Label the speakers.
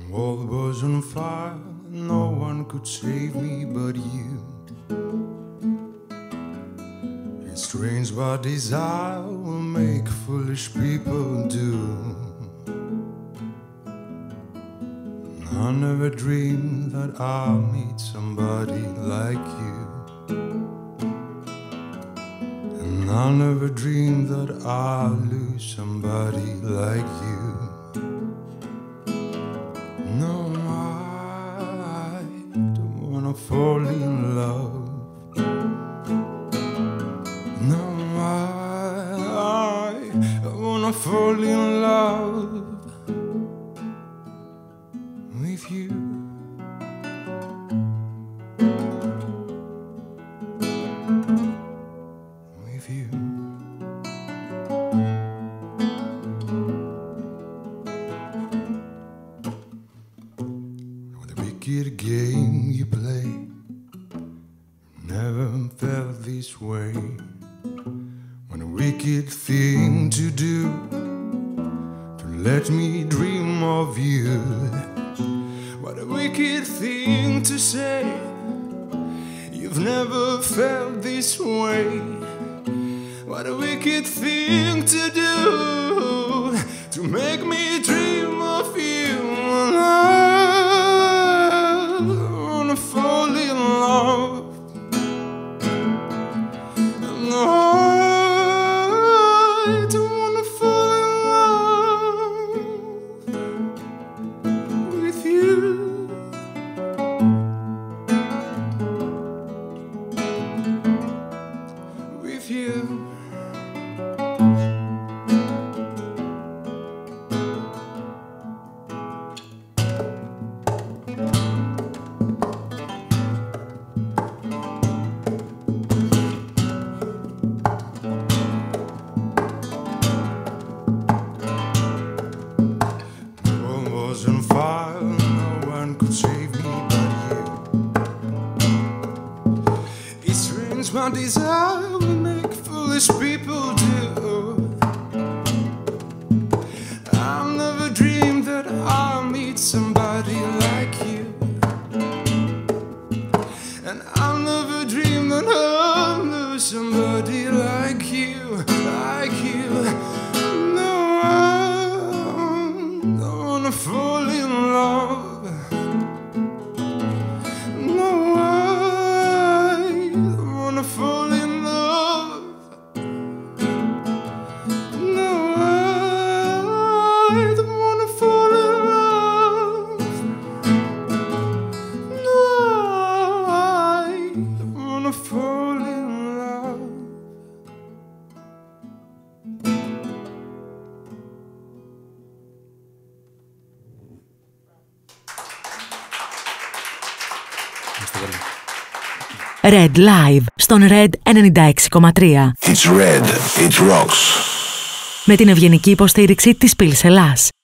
Speaker 1: world was on fire, no one could save me but you. It's strange what desire will make foolish people do. I never dreamed that I'll meet somebody like you. And I never dreamed that I'll lose somebody like you. No, I don't wanna fall in love. No, I wanna fall in love with you. With you. With the wicked game you play, never felt this way. What a wicked thing to do, to let me dream of you. What a wicked thing to say, you've never felt this way. What a wicked thing to do, to make me dream of you. I wanna fall in love. No, I don't wanna fall in love with you. With you. On fire, no one could save me but you. It's strange what desire will make foolish people do. I've never dreamed that I'll meet somebody like you. And I'll never dream that I'll lose somebody like you, like you. No, I don't wanna fall in love. No, I don't wanna fall in love. No, I don't wanna fall in love. No, I don't wanna fall in love.
Speaker 2: Red Live στον Red 96,3.
Speaker 3: It's Red, it rocks.
Speaker 2: Με την ευγενική υποστήριξη της Πύλης Ελλάς.